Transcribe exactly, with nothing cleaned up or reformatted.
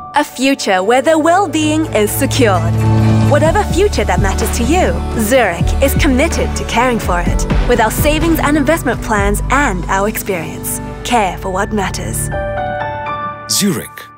A future where their well-being is secured. Whatever future that matters to you, Zurich is committed to caring for it with our savings and investment plans and our experience. Care for what matters. Zurich.